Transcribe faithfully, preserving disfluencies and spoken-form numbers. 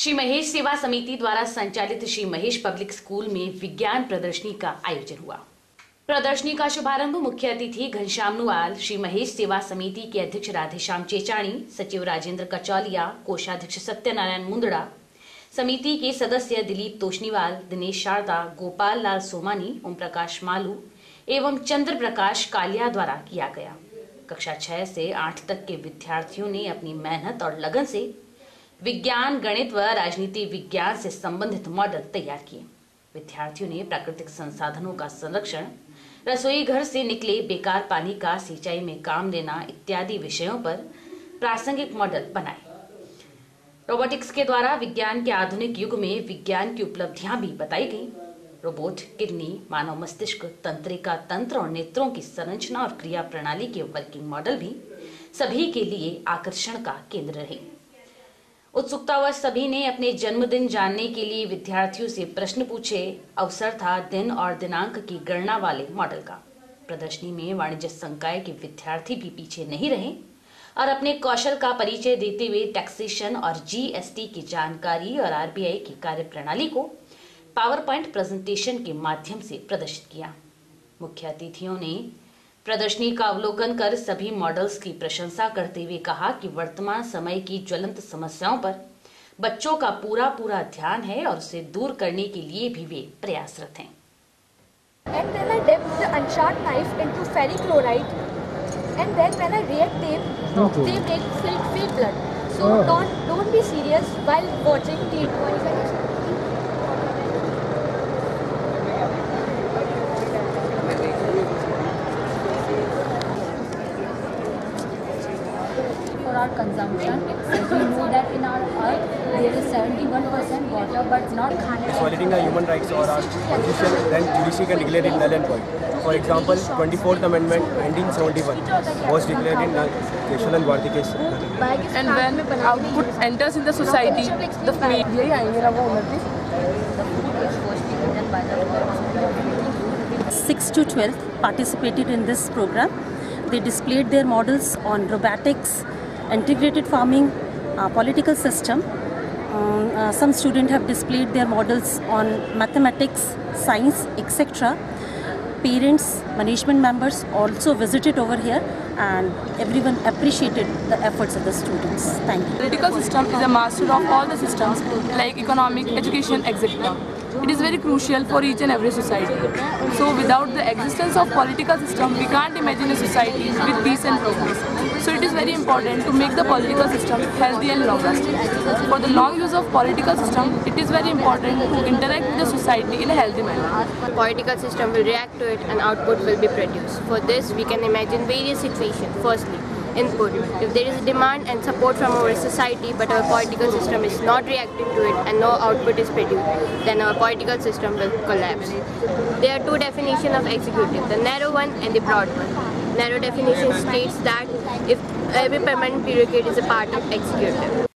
श्री महेश सेवा समिति द्वारा संचालित श्री महेश पब्लिक स्कूल में विज्ञान प्रदर्शनी का आयोजन हुआ। प्रदर्शनी का शुभारंभ मुख्य अतिथि घनश्याम नुआल, श्री महेश सेवा समिति के अध्यक्ष राधेश्याम चेचाणी, सचिव राजेंद्र कचौलिया, कोषाध्यक्ष सत्यनारायण मुंदड़ा, समिति के सदस्य दिलीप तोष्णीवाल, दिनेश शारदा, गोपाल लाल सोमानी, ओम प्रकाश मालू एवं चंद्र प्रकाश कालिया द्वारा किया गया। कक्षा छह से आठ तक के विद्यार्थियों ने अपनी मेहनत और लगन से विज्ञान, गणित व राजनीति विज्ञान से संबंधित मॉडल तैयार किए। विद्यार्थियों ने प्राकृतिक संसाधनों का संरक्षण, रसोई घर से निकले बेकार पानी का सिंचाई में काम लेना इत्यादि विषयों पर प्रासंगिक मॉडल बनाए। रोबोटिक्स के द्वारा विज्ञान के आधुनिक युग में विज्ञान की उपलब्धियां भी बताई गई। रोबोट, किडनी, मानव मस्तिष्क, तंत्रिका तंत्र और नेत्रों की संरचना और क्रिया प्रणाली के वर्किंग मॉडल भी सभी के लिए आकर्षण का केंद्र रहे। उत्सुकतावश सभी ने अपने जन्मदिन जानने के लिए विद्यार्थियों से प्रश्न पूछे। अवसर था दिन और दिनांक की गणना वाले मॉडल का। प्रदर्शनी में वाणिज्य संकाय के विद्यार्थी भी पीछे नहीं रहे और अपने कौशल का परिचय देते हुए टैक्सेशन और जीएसटी की जानकारी और आरबीआई की कार्यप्रणाली को पावर पॉइंट प्रेजेंटेशन के माध्यम से प्रदर्शित किया। मुख्य अतिथियों ने प्रदर्शनी का अवलोकन कर सभी मॉडल्स की प्रशंसा करते हुए कहा कि वर्तमान समय की ज्वलंत समस्याओं पर बच्चों का पूरा पूरा ध्यान है और उसे दूर करने के लिए भी वे प्रयासरत हैं। And then I dipped the unsharp knife into ferric chloride, and then when I react them, okay. they make fake fake blood. So oh. don't don't be serious while watching T V. For our consumption, as we know that in our earth there is seventy-one percent water, but not violating the human rights or our constitution, then judiciary can declare it null and void. For example, twenty-fourth Amendment nineteen seventy-one was declared in null. Keshav and Bharti case. And when output enters in the society, the sixth to twelfth participated in this program. They displayed their models on robotics, integrated farming, uh, political system. Um, uh, some students have displayed their models on mathematics, science, et cetera. Parents, management members also visited over here, and everyone appreciated the efforts of the students. Thank you. Political system is a master of all the systems like economic, education, et cetera. It is very crucial for each and every society. So without the existence of political system, we can't imagine a society with peace and progress. So it is very important to make the political system healthy and long-lasting. For the long use of political system, it is very important to interact with the society in a healthy manner. Political system will react to it and output will be produced. For this, we can imagine various situations. Firstly, input. If there is a demand and support from our society but our political system is not reacting to it and no output is produced, then our political system will collapse. There are two definitions of executive, the narrow one and the broad one. Narrow definition states that if every permanent bureaucrat is a part of executive.